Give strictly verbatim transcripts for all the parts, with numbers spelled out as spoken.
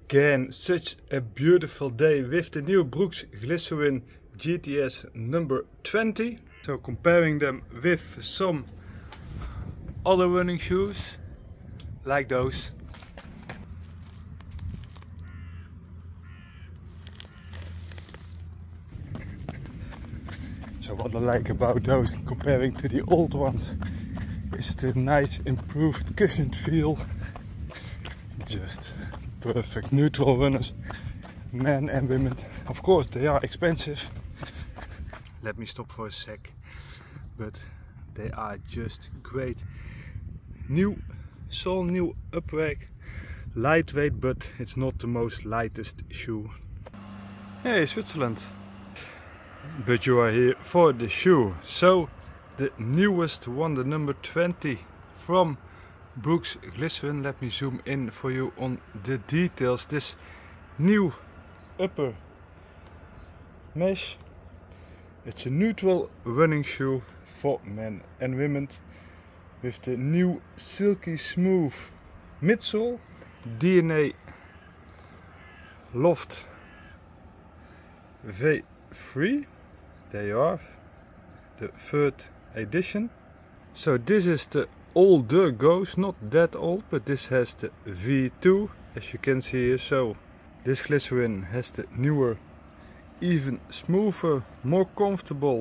Again, such a beautiful day with the new Brooks Glycerin G T S number twenty. So comparing them with some other running shoes like those. So what I like about those comparing to the old ones is the nice improved cushioned feel. Just perfect neutral runners, men and women. Of course they are expensive. Let me stop for a sec. But they are just great. New sole, new uprack, lightweight, but it's not the most lightest shoe. Hey, Switzerland. But you are here for the shoe. So the newest one, the number twenty from Brooks Glycerin. Let me zoom in for you on the details. This new upper mesh. It's a neutral running shoe for men and women with the new silky smooth midsole, D N A Loft V three. There you are, the third edition. So this is the older Ghost, not that old, but this has the V two, as you can see here. So this Glycerin has the newer, even smoother, more comfortable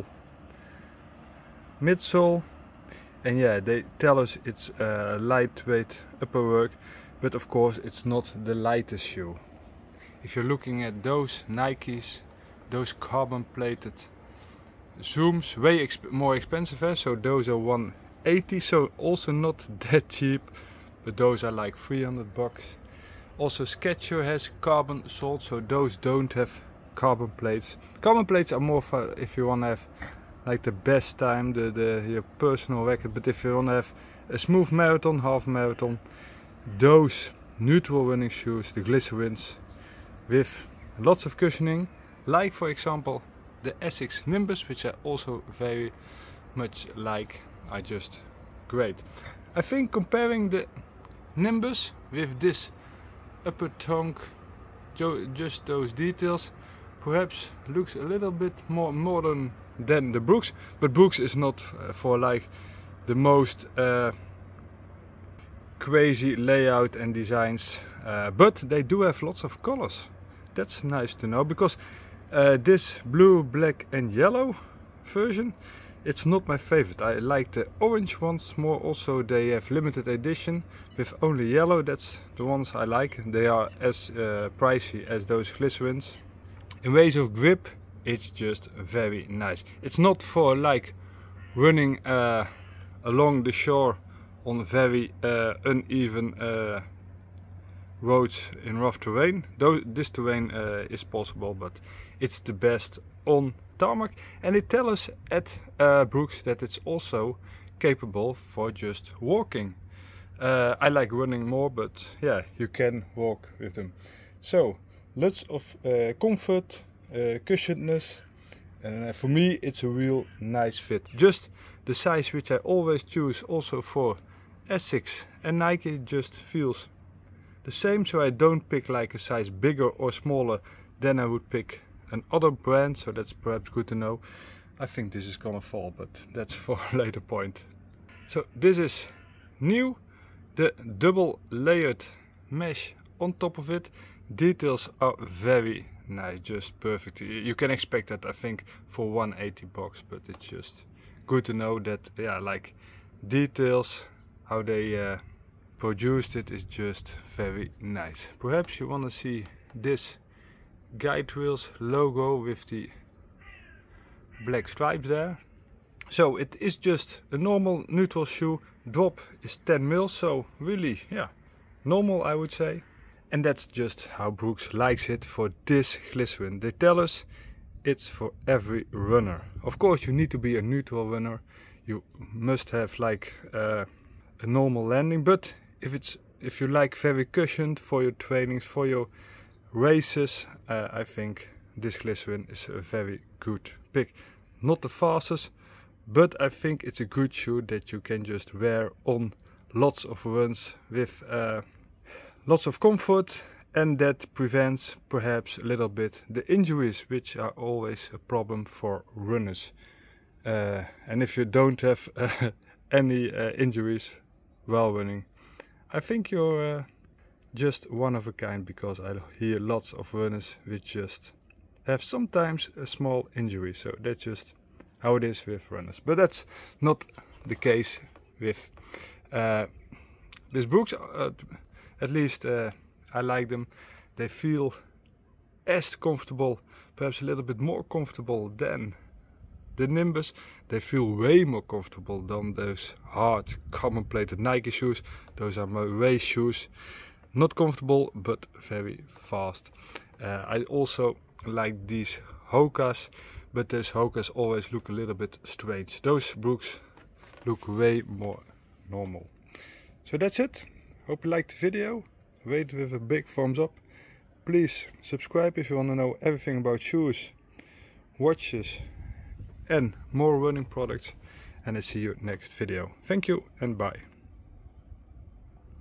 midsole. And yeah, they tell us it's a lightweight upperwork, but of course it's not the lightest shoe. If you're looking at those Nikes, those carbon plated Zooms, way exp more expensive, eh? So those are one eighty, so also not that cheap, but those are like three hundred bucks. Also Skechers has carbon soles, so those don't have carbon plates. Carbon plates are more for if you want to have like the best time, the, the your personal record, but if you want to have a smooth marathon, half marathon, those neutral running shoes, the Glycerins, with lots of cushioning, like for example the Essex Nimbus, which I also very much like, are just great. I think comparing the Nimbus with this upper trunk, just those details, perhaps looks a little bit more modern than the Brooks, but Brooks is not for like the most uh, crazy layout and designs, uh, but they do have lots of colors. That's nice to know, because uh, this blue, black and yellow version, it's not my favorite. I like the orange ones more. Also they have limited edition with only yellow. That's the ones I like. They are as uh, pricey as those Glycerins. In ways of grip, it's just very nice. It's not for like running uh, along the shore on very uh, uneven uh, roads in rough terrain. Though this terrain uh, is possible, but it's the best on tarmac. And they tell us at uh, Brooks that it's also capable for just walking. Uh, I like running more, but yeah, you can walk with them. So lots of uh, comfort, uh, cushionedness, and uh, for me it's a real nice fit. Just the size which I always choose also for Essex and Nike just feels the same, so I don't pick like a size bigger or smaller than I would pick another brand, so that's perhaps good to know. I think this is gonna fall, but that's for a later point. So this is new, the double layered mesh on top of it. Details are very nice, just perfect. You can expect that, I think, for one eighty bucks, but it's just good to know that, yeah, like details, how they uh, produced it is just very nice. Perhaps you want to see this Guide Rails logo with the black stripes there. So it is just a normal neutral shoe. Drop is ten mil, so really, yeah, normal I would say. And that's just how Brooks likes it for this Glycerin. They tell us it's for every runner. Of course you need to be a neutral runner. You must have like uh, a normal landing, but if it's if you like very cushioned for your trainings, for your races, uh, I think this Glycerin is a very good pick. Not the fastest, but I think it's a good shoe that you can just wear on lots of runs with uh, lots of comfort and that prevents perhaps a little bit the injuries, which are always a problem for runners. Uh, and if you don't have uh, any uh, injuries while running, I think you're uh, just one of a kind, because I hear lots of runners which just have sometimes a small injury. So that's just how it is with runners. But that's not the case with uh, these boots. Uh, at least uh, I like them. They feel as comfortable, perhaps a little bit more comfortable than the Nimbus. They feel way more comfortable than those hard carbon plated Nike shoes. Those are my race shoes. Not comfortable, but very fast. Uh, I also like these Hokas, but those Hokas always look a little bit strange. Those Brooks look way more normal. So that's it. Hope you liked the video. Rate with a big thumbs up. Please subscribe if you want to know everything about shoes, watches and more running products. And I see you next video. Thank you and bye.